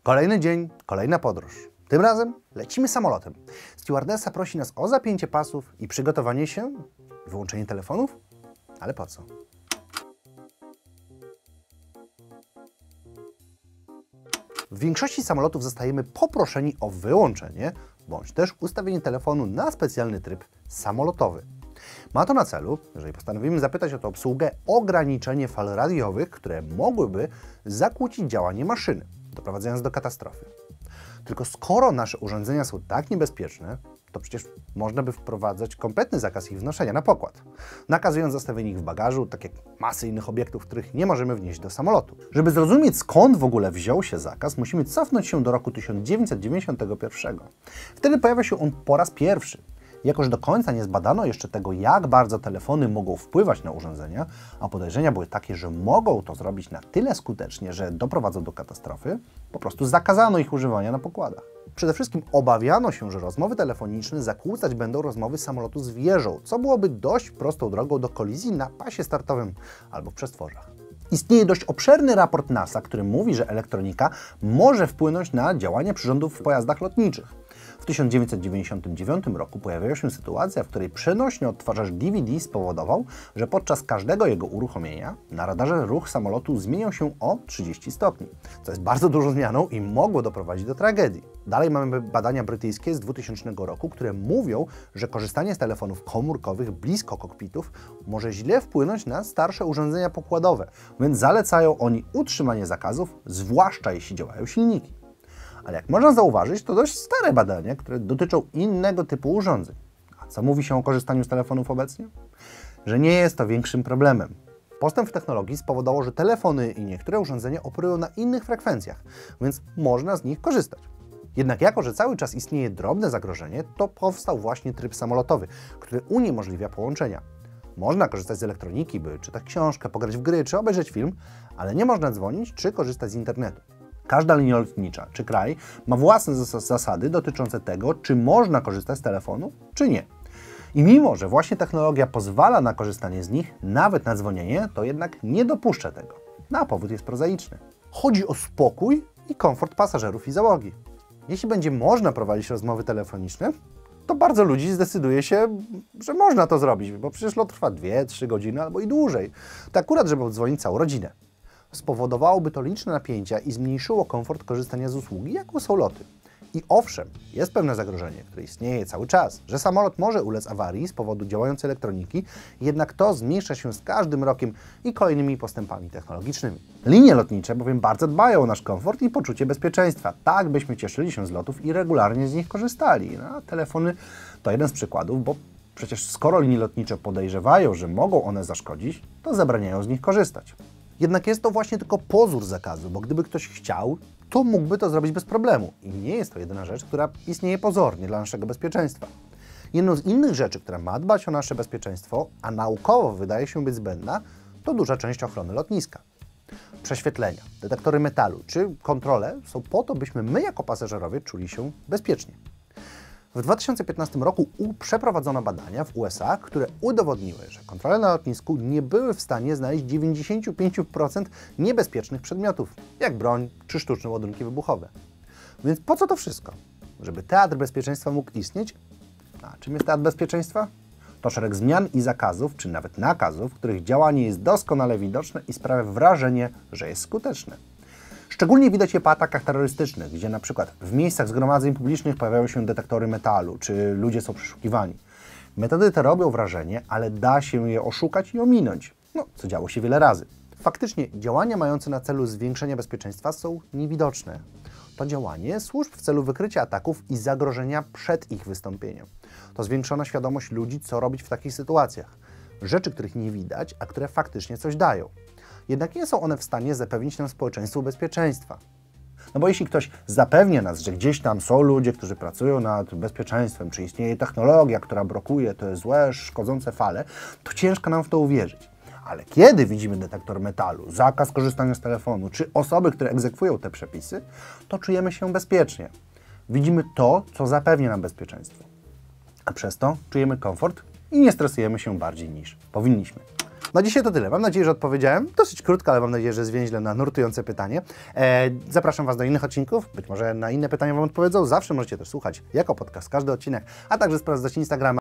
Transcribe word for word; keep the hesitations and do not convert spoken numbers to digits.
Kolejny dzień, kolejna podróż. Tym razem lecimy samolotem. Stewardessa prosi nas o zapięcie pasów i przygotowanie się, wyłączenie telefonów? Ale po co? W większości samolotów zostajemy poproszeni o wyłączenie, bądź też ustawienie telefonu na specjalny tryb samolotowy. Ma to na celu, jeżeli postanowimy zapytać o to obsługę, ograniczenie fal radiowych, które mogłyby zakłócić działanie maszyny, doprowadzając do katastrofy. Tylko skoro nasze urządzenia są tak niebezpieczne, to przecież można by wprowadzać kompletny zakaz ich wnoszenia na pokład, nakazując zostawienie ich w bagażu, tak jak masy innych obiektów, których nie możemy wnieść do samolotu. Żeby zrozumieć, skąd w ogóle wziął się zakaz, musimy cofnąć się do roku tysiąc dziewięćset dziewięćdziesiątego pierwszego. Wtedy pojawia się on po raz pierwszy. Jako że do końca nie zbadano jeszcze tego, jak bardzo telefony mogą wpływać na urządzenia, a podejrzenia były takie, że mogą to zrobić na tyle skutecznie, że doprowadzą do katastrofy, po prostu zakazano ich używania na pokładach. Przede wszystkim obawiano się, że rozmowy telefoniczne zakłócać będą rozmowy samolotu z wieżą, co byłoby dość prostą drogą do kolizji na pasie startowym albo w przestworzach. Istnieje dość obszerny raport NASA, który mówi, że elektronika może wpłynąć na działanie przyrządów w pojazdach lotniczych. W tysiąc dziewięćset dziewięćdziesiątym dziewiątym roku pojawiła się sytuacja, w której przenośny odtwarzacz D V D spowodował, że podczas każdego jego uruchomienia na radarze ruch samolotu zmieniał się o trzydzieści stopni, co jest bardzo dużą zmianą i mogło doprowadzić do tragedii. Dalej mamy badania brytyjskie z dwutysięcznego roku, które mówią, że korzystanie z telefonów komórkowych blisko kokpitów może źle wpłynąć na starsze urządzenia pokładowe, więc zalecają oni utrzymanie zakazów, zwłaszcza jeśli działają silniki. Ale jak można zauważyć, to dość stare badania, które dotyczą innego typu urządzeń. A co mówi się o korzystaniu z telefonów obecnie? Że nie jest to większym problemem. Postęp w technologii spowodował, że telefony i niektóre urządzenia operują na innych frekwencjach, więc można z nich korzystać. Jednak jako, że cały czas istnieje drobne zagrożenie, to powstał właśnie tryb samolotowy, który uniemożliwia połączenia. Można korzystać z elektroniki, by czytać książkę, pograć w gry czy obejrzeć film, ale nie można dzwonić czy korzystać z internetu. Każda linia lotnicza czy kraj ma własne zasady dotyczące tego, czy można korzystać z telefonu, czy nie. I mimo, że właśnie technologia pozwala na korzystanie z nich, nawet na dzwonienie, to jednak nie dopuszcza tego. No a powód jest prozaiczny. Chodzi o spokój i komfort pasażerów i załogi. Jeśli będzie można prowadzić rozmowy telefoniczne, to bardzo ludzi zdecyduje się, że można to zrobić, bo przecież lot trwa dwie trzy godziny albo i dłużej. To akurat, żeby odzwonić całą rodzinę. Spowodowałoby to liczne napięcia i zmniejszyło komfort korzystania z usługi, jaką są loty. I owszem, jest pewne zagrożenie, które istnieje cały czas, że samolot może ulec awarii z powodu działającej elektroniki, jednak to zmniejsza się z każdym rokiem i kolejnymi postępami technologicznymi. Linie lotnicze bowiem bardzo dbają o nasz komfort i poczucie bezpieczeństwa, tak byśmy cieszyli się z lotów i regularnie z nich korzystali. No, a telefony to jeden z przykładów, bo przecież skoro linie lotnicze podejrzewają, że mogą one zaszkodzić, to zabraniają z nich korzystać. Jednak jest to właśnie tylko pozór zakazu, bo gdyby ktoś chciał, to mógłby to zrobić bez problemu. I nie jest to jedyna rzecz, która istnieje pozornie dla naszego bezpieczeństwa. Jedną z innych rzeczy, która ma dbać o nasze bezpieczeństwo, a naukowo wydaje się być zbędna, to duża część ochrony lotniska. Prześwietlenia, detektory metalu czy kontrole są po to, byśmy my jako pasażerowie czuli się bezpiecznie. W dwa tysiące piętnastym roku przeprowadzono badania w U S A, które udowodniły, że kontrole na lotnisku nie były w stanie znaleźć dziewięćdziesiąt pięć procent niebezpiecznych przedmiotów, jak broń czy sztuczne ładunki wybuchowe. Więc po co to wszystko? Żeby teatr bezpieczeństwa mógł istnieć? A czym jest teatr bezpieczeństwa? To szereg zmian i zakazów, czy nawet nakazów, których działanie jest doskonale widoczne i sprawia wrażenie, że jest skuteczne. Szczególnie widać je po atakach terrorystycznych, gdzie na przykład w miejscach zgromadzeń publicznych pojawiają się detektory metalu, czy ludzie są przeszukiwani. Metody te robią wrażenie, ale da się je oszukać i ominąć, no, co działo się wiele razy. Faktycznie działania mające na celu zwiększenie bezpieczeństwa są niewidoczne. To działanie służy w celu wykrycia ataków i zagrożenia przed ich wystąpieniem. To zwiększona świadomość ludzi, co robić w takich sytuacjach. Rzeczy, których nie widać, a które faktycznie coś dają. Jednak nie są one w stanie zapewnić nam społeczeństwu bezpieczeństwa. No bo jeśli ktoś zapewnia nas, że gdzieś tam są ludzie, którzy pracują nad bezpieczeństwem, czy istnieje technologia, która blokuje te złe, szkodzące fale, to ciężko nam w to uwierzyć. Ale kiedy widzimy detektor metalu, zakaz korzystania z telefonu, czy osoby, które egzekwują te przepisy, to czujemy się bezpiecznie. Widzimy to, co zapewnia nam bezpieczeństwo. A przez to czujemy komfort i nie stresujemy się bardziej niż powinniśmy. No dzisiaj to tyle. Mam nadzieję, że odpowiedziałem. Dosyć krótko, ale mam nadzieję, że zwięźle na nurtujące pytanie. E, zapraszam Was do innych odcinków. Być może na inne pytania Wam odpowiedzą. Zawsze możecie też słuchać jako podcast każdy odcinek, a także sprawdzać Instagrama